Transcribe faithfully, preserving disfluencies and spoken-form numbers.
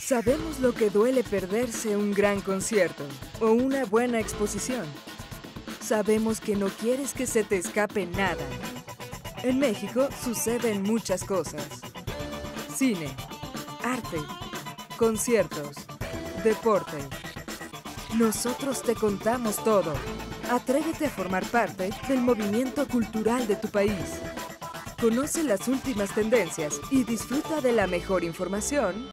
Sabemos lo que duele perderse un gran concierto o una buena exposición. Sabemos que no quieres que se te escape nada. En México suceden muchas cosas. Cine, arte, conciertos, deporte. Nosotros te contamos todo. Atrévete a formar parte del movimiento cultural de tu país. Conoce las últimas tendencias y disfruta de la mejor información